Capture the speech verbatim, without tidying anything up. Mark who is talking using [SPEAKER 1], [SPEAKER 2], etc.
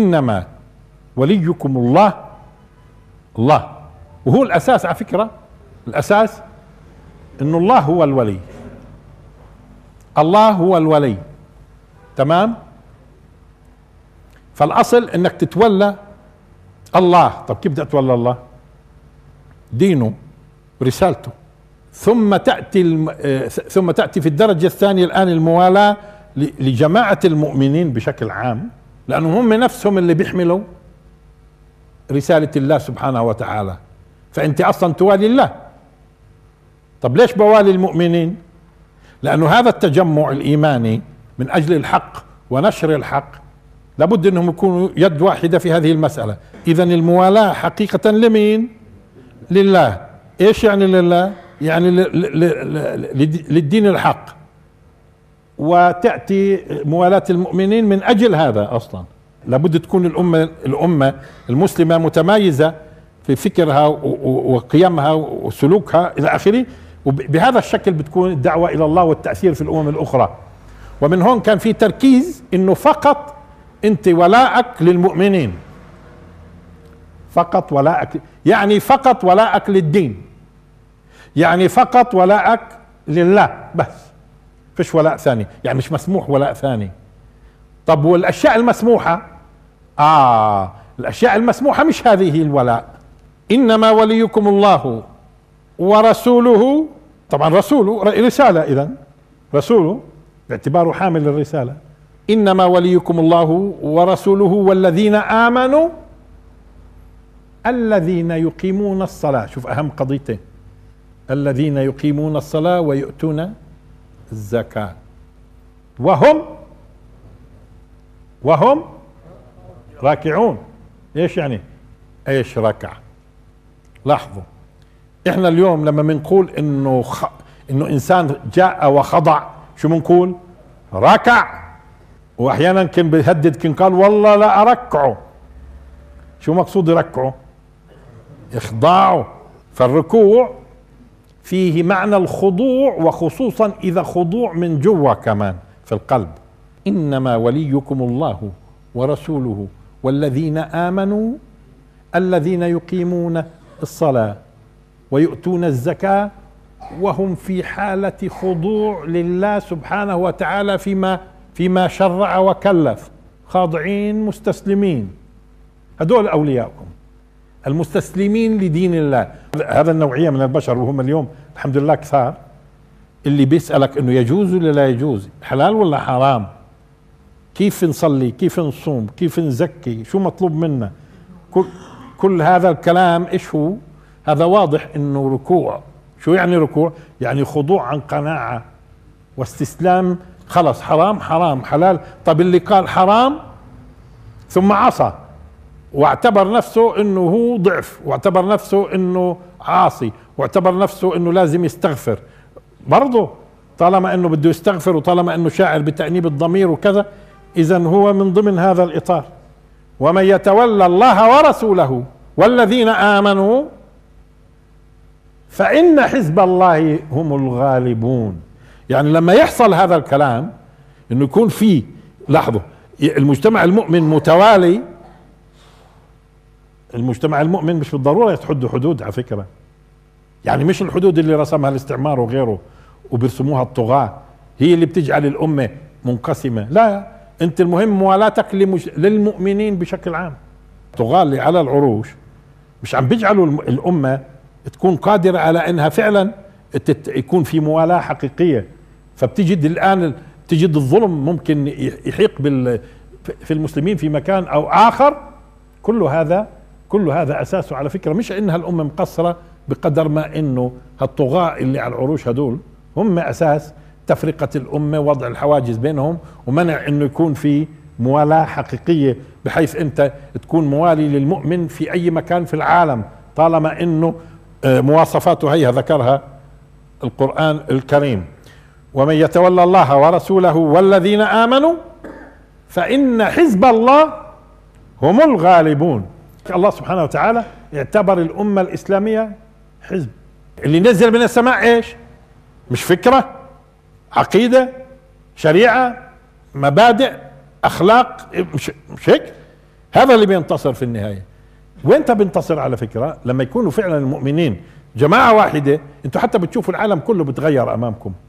[SPEAKER 1] إنما وليكم الله، الله، وهو الأساس على فكرة. الأساس إن الله هو الولي، الله هو الولي، تمام. فالأصل إنك تتولى الله. طب كيف بدي أتولى الله؟ دينه ورسالته، ثم تأتي الم... ثم تأتي في الدرجة الثانية الآن الموالاة لجماعة المؤمنين بشكل عام، لأنهم هم نفسهم اللي بيحملوا رسالة الله سبحانه وتعالى، فأنت أصلا توالي الله. طب ليش بوالي المؤمنين؟ لأنه هذا التجمع الإيماني من أجل الحق ونشر الحق لابد أنهم يكونوا يد واحدة في هذه المسألة. إذن الموالاة حقيقة لمين؟ لله. إيش يعني لله؟ يعني للدين الحق، وتأتي موالاة المؤمنين من أجل هذا. أصلا لابد تكون الأمة الأمة المسلمة متميزة في فكرها وقيمها وسلوكها إلى آخره، وبهذا الشكل بتكون الدعوة إلى الله والتأثير في الأمم الأخرى. ومن هون كان في تركيز إنه فقط أنت ولاءك للمؤمنين، فقط ولاءك، يعني فقط ولاءك للدين، يعني فقط ولاءك لله بس، فيش ولاء ثاني، يعني مش مسموح ولاء ثاني. طب والأشياء المسموحة؟ آه الأشياء المسموحة مش هذه الولاء. إنما وليكم الله ورسوله، طبعا رسوله رسالة، إذن رسوله باعتباره حامل الرسالة. إنما وليكم الله ورسوله والذين آمنوا الذين يقيمون الصلاة. شوف أهم قضيتين، الذين يقيمون الصلاة ويؤتون الزكاة وهم وهم راكعون. ايش يعني ايش ركع؟ لاحظوا احنا اليوم لما بنقول انه خ... انه انسان جاء وخضع، شو بنقول؟ ركع. واحيانا كان بيهدد، كان قال والله لا اركعه. شو مقصود يركعه؟ اخضاعه. فالركوع فيه معنى الخضوع، وخصوصا اذا خضوع من جوا كمان في القلب. انما وليكم الله ورسوله والذين آمنوا الذين يقيمون الصلاة ويؤتون الزكاة وهم في حالة خضوع لله سبحانه وتعالى فيما فيما شرع وكلف، خاضعين مستسلمين. هدول أولياءكم المستسلمين لدين الله. هذا النوعية من البشر، وهم اليوم الحمد لله كثار، اللي بيسألك انه يجوز ولا لا يجوز، حلال ولا حرام، كيف نصلي، كيف نصوم، كيف نزكي، شو مطلوب منا. كل, كل هذا الكلام ايش هو؟ هذا واضح انه ركوع. شو يعني ركوع؟ يعني خضوع عن قناعة واستسلام. خلص حرام حرام، حلال. طب اللي قال حرام ثم عصى واعتبر نفسه انه هو ضعف، واعتبر نفسه انه عاصي، واعتبر نفسه انه لازم يستغفر، برضه طالما انه بده يستغفر وطالما انه شاعر بتأنيب الضمير وكذا، اذا هو من ضمن هذا الاطار. ومن يتولى الله ورسوله والذين آمنوا فإن حزب الله هم الغالبون. يعني لما يحصل هذا الكلام انه يكون في، لاحظوا، المجتمع المؤمن متوالي. المجتمع المؤمن مش بالضرورة يتحدوا حدود على فكرة، يعني مش الحدود اللي رسمها الاستعمار وغيره وبيرسموها الطغاة هي اللي بتجعل الأمة منقسمة. لا، انت المهم موالاتك لمج... للمؤمنين بشكل عام. الطغاة اللي على العروش مش عم بيجعلوا الأمة تكون قادرة على انها فعلا تت... يكون في موالاة حقيقية. فبتجد الآن تجد الظلم ممكن يحيق بال... في المسلمين في مكان أو آخر. كل هذا كل هذا أساسه على فكرة مش إنها الأمة مقصرة، بقدر ما إنه هالطغاة اللي على العروش هدول هم أساس تفرقة الأمة، وضع الحواجز بينهم، ومنع إنه يكون في موالاة حقيقية بحيث أنت تكون موالي للمؤمن في أي مكان في العالم، طالما إنه مواصفاته هي ذكرها القرآن الكريم. ومن يتولى الله ورسوله والذين آمنوا فإن حزب الله هم الغالبون. الله سبحانه وتعالى اعتبر الأمة الإسلامية حزب. اللي نزل من السماء ايش؟ مش فكرة، عقيدة، شريعة، مبادئ، أخلاق، مش, مش هيك؟ هذا اللي بينتصر في النهاية. وانت بينتصر على فكرة لما يكونوا فعلا المؤمنين جماعة واحدة، انتوا حتى بتشوفوا العالم كله بتغير امامكم.